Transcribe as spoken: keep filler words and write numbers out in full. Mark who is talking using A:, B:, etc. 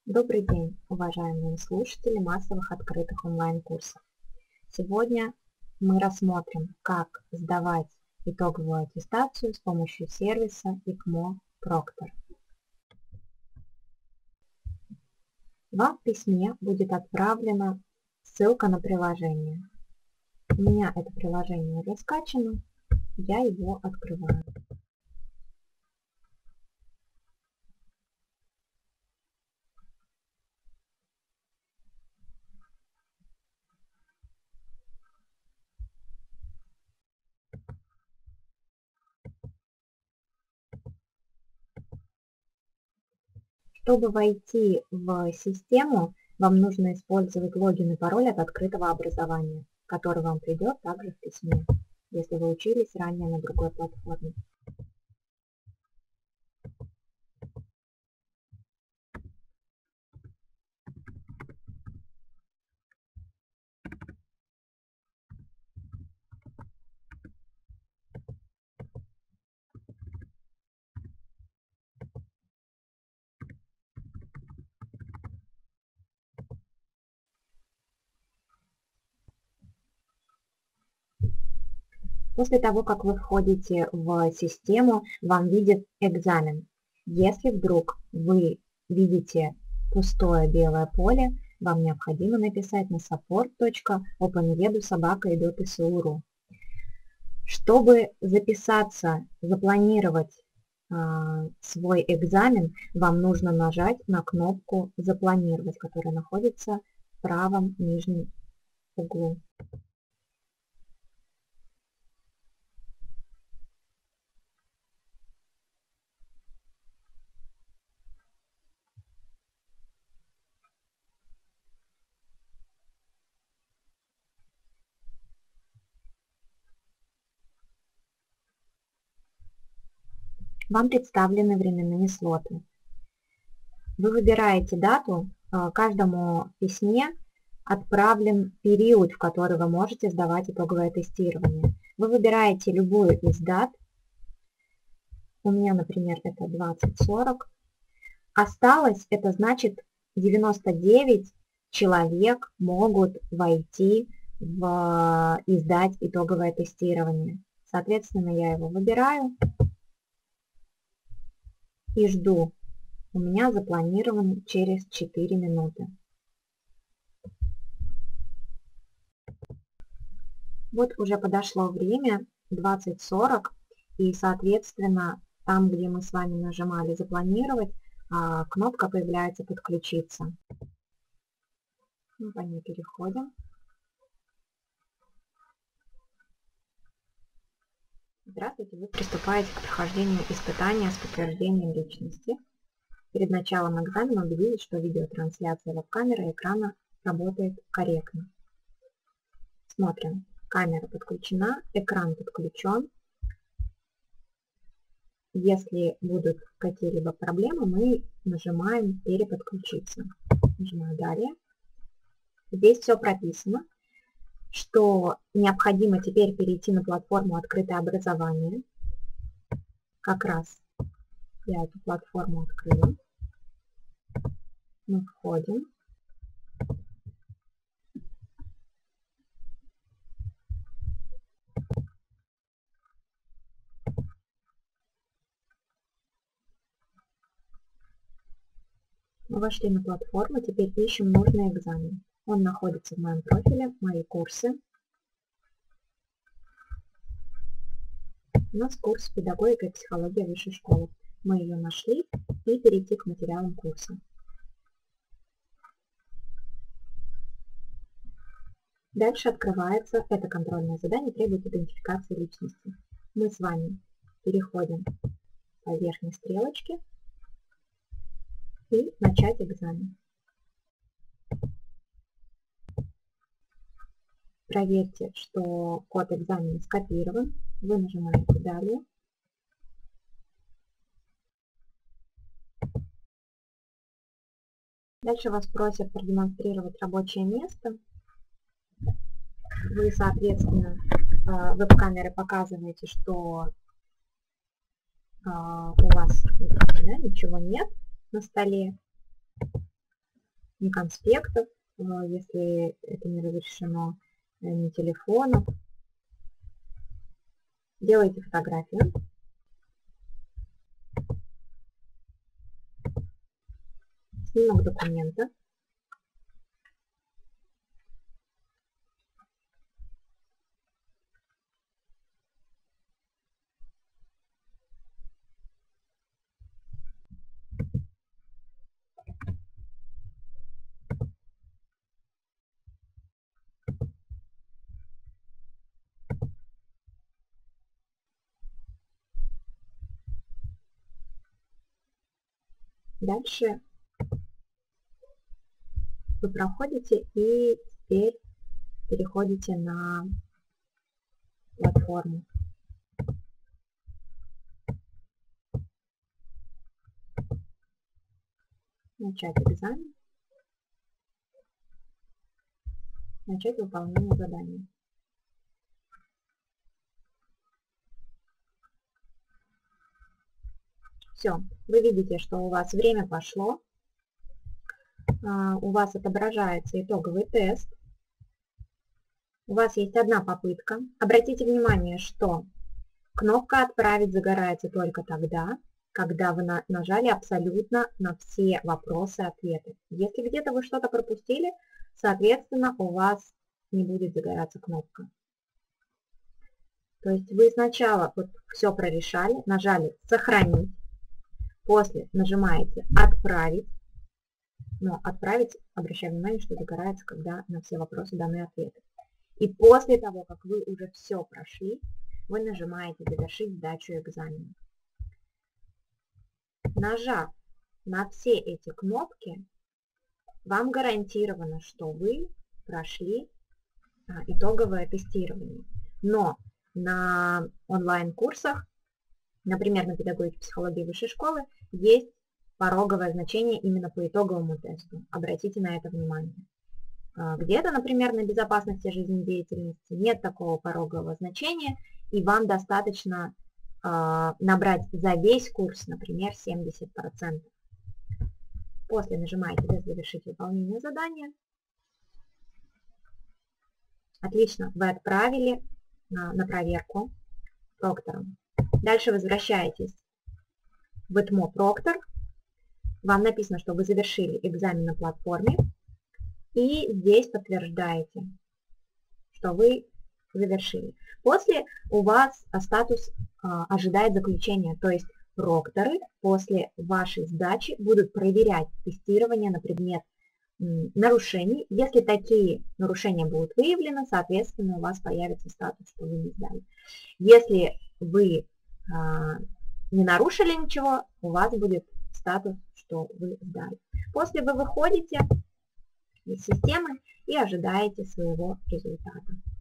A: Добрый день, уважаемые слушатели массовых открытых онлайн-курсов. Сегодня мы рассмотрим, как сдавать итоговую аттестацию с помощью сервиса ИКМО Proctor. Вам в письме будет отправлена ссылка на приложение. У меня это приложение уже скачано, я его открываю. Чтобы войти в систему, вам нужно использовать логин и пароль от открытого образования, который вам придет также в письме, если вы учились ранее на другой платформе. После того, как вы входите в систему, вам видит экзамен. Если вдруг вы видите пустое белое поле, вам необходимо написать на support точка openedu собака и дот эс у точка ру. Чтобы записаться, запланировать э, свой экзамен, вам нужно нажать на кнопку «Запланировать», которая находится в правом нижнем углу. Вам представлены временные слоты. Вы выбираете дату, каждому письме отправлен период, в который вы можете сдавать итоговое тестирование. Вы выбираете любую из дат. У меня, например, это двадцать сорок. Осталось, это значит девяносто девять человек могут войти в и сдать итоговое тестирование. Соответственно, я его выбираю и жду. У меня запланирован через четыре минуты. Вот уже подошло время, двадцать сорок, и, соответственно, там, где мы с вами нажимали «Запланировать», кнопка появляется «Подключиться». Мы по ней переходим. Здравствуйте, вы приступаете к прохождению испытания с подтверждением личности. Перед началом экзамена убедитесь, что видеотрансляция веб-камеры экрана работает корректно. Смотрим. Камера подключена, экран подключен. Если будут какие-либо проблемы, мы нажимаем «Переподключиться». Нажимаю «Далее». Здесь все прописано, что необходимо теперь перейти на платформу «Открытое образование». Как раз я эту платформу открыла. Мы входим. Мы вошли на платформу, теперь ищем нужный экзамен. Он находится в моем профиле, мои курсы. У нас курс «Педагогика и психология высшей школы». Мы ее нашли и перейти к материалам курса. Дальше открывается это контрольное задание, требует идентификации личности. Мы с вами переходим по верхней стрелочке и начать экзамен. Проверьте, что код экзамена скопирован. Вы нажимаете «Далее». Дальше вас просят продемонстрировать рабочее место. Вы, соответственно, веб-камеры показываете, что у вас, да, ничего нет на столе. ни конспектов, если это не разрешено, ни телефонов. Делайте фотографию. Снимок документа. Дальше вы проходите и теперь переходите на платформу. Начать экзамен. Начать выполнение задания. Все, вы видите, что у вас время пошло, у вас отображается итоговый тест, у вас есть одна попытка. Обратите внимание, что кнопка «Отправить» загорается только тогда, когда вы нажали абсолютно на все вопросы и ответы. Если где-то вы что-то пропустили, соответственно, у вас не будет загораться кнопка. То есть вы сначала вот все прорешали, нажали «Сохранить», после нажимаете «Отправить», но «Отправить», обращаю внимание, что загорается, когда на все вопросы даны ответы. И после того, как вы уже все прошли, вы нажимаете «Завершить сдачу экзамена». Нажав на все эти кнопки, вам гарантировано, что вы прошли а, итоговое тестирование. Но на онлайн-курсах, например, на педагогике психологии высшей школы, есть пороговое значение именно по итоговому тесту. Обратите на это внимание. Где-то, например, на безопасности жизнедеятельности нет такого порогового значения, и вам достаточно э, набрать за весь курс, например, семьдесят процентов. После нажимаете «Завершить выполнение задания». Отлично, вы отправили на, на проверку проктором. Дальше возвращаетесь в ИТМО Проктор. Вам написано, что вы завершили экзамен на платформе. И здесь подтверждаете, что вы завершили. После у вас статус а, ожидает заключения, то есть прокторы после вашей сдачи будут проверять тестирование на предмет м, нарушений. Если такие нарушения будут выявлены, соответственно, у вас появится статус, что вы не сдали. Если вы а, не нарушили ничего, у вас будет статус, что вы сдали. После вы выходите из системы и ожидаете своего результата.